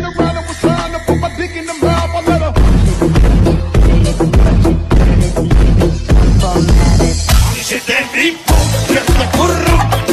around and was trying to put my dick in the mouth. I let her. Si te vi, que te curro.